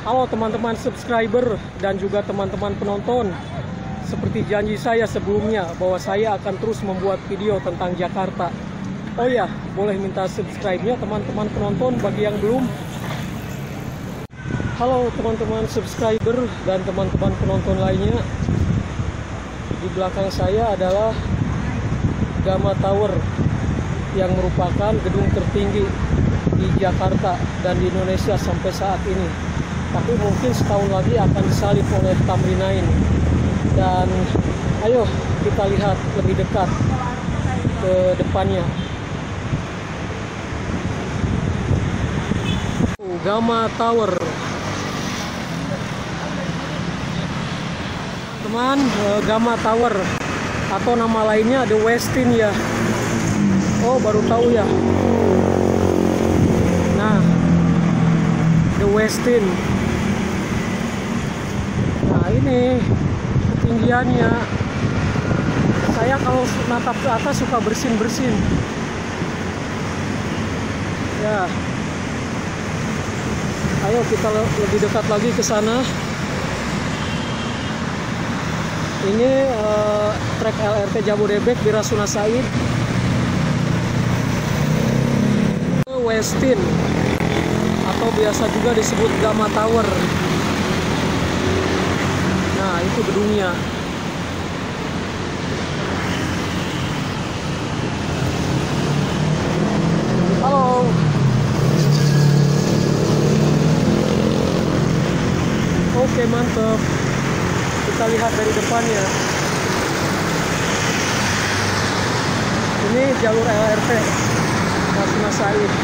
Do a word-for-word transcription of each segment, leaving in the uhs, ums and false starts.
Halo teman-teman subscriber dan juga teman-teman penonton. Seperti janji saya sebelumnya bahwa saya akan terus membuat video tentang Jakarta. Oh ya, boleh minta subscribe-nya teman-teman penonton bagi yang belum. Halo teman-teman subscriber dan teman-teman penonton lainnya. Di belakang saya adalah Gamma Tower yang merupakan gedung tertinggi di Jakarta dan di Indonesia sampai saat ini. Tapi mungkin setahun lagi akan disalib oleh Tamrin sembilan. Dan ayo kita lihat lebih dekat ke depannya. Gamma Tower. Teman, Gamma Tower atau nama lainnya The Westin ya. Oh, baru tahu ya. Nah, The Westin. Nah, ini ketinggiannya. Saya kalau natap ke atas suka bersin-bersin. Ya. Ayo kita lebih dekat lagi ke sana. Ini uh, trek L R T Jabodebek di Rasuna Said. Westin atau biasa juga disebut Gamma Tower. Nah, itu gedungnya. Halo. Oke, mantap. Kita lihat dari depannya. Ini jalur L R T Rasuna Said.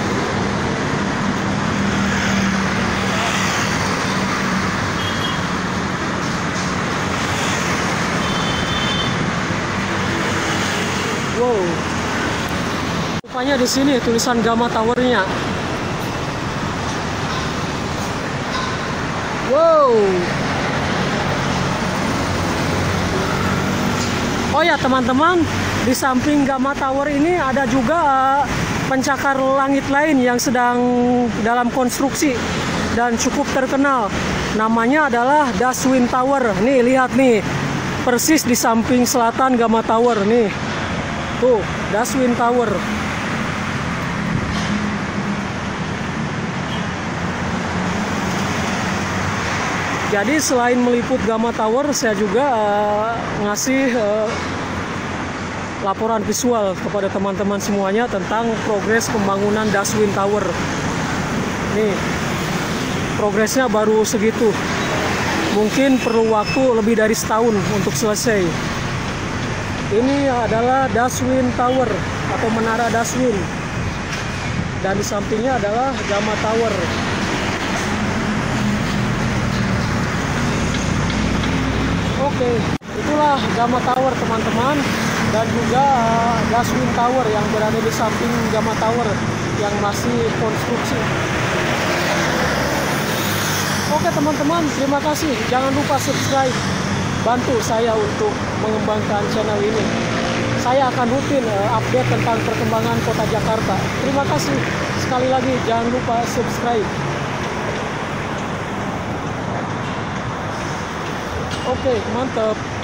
Wow. Rupanya di sini tulisan Gamma Tower-nya. Wow. Oh ya teman-teman, di samping Gamma Tower ini ada juga pencakar langit lain yang sedang dalam konstruksi dan cukup terkenal. Namanya adalah Daswin Tower. Nih, lihat nih. Persis di samping selatan Gamma Tower nih. Tuh, Daswin Tower. Jadi selain meliput Gamma Tower, saya juga uh, ngasih uh, laporan visual kepada teman-teman semuanya tentang progres pembangunan Daswin Tower. Nih, progresnya baru segitu. Mungkin perlu waktu lebih dari setahun untuk selesai. Ini adalah Daswin Tower atau Menara Daswin. Dan di sampingnya adalah Gamma Tower. Oke, itulah Gamma Tower teman-teman. Dan juga Daswin Tower yang berada di samping Gamma Tower yang masih konstruksi. Oke teman-teman, terima kasih. Jangan lupa subscribe. Bantu saya untuk mengembangkan channel ini. Saya akan rutin uh, update tentang perkembangan kota Jakarta. Terima kasih. Sekali lagi jangan lupa subscribe. Oke, mantap.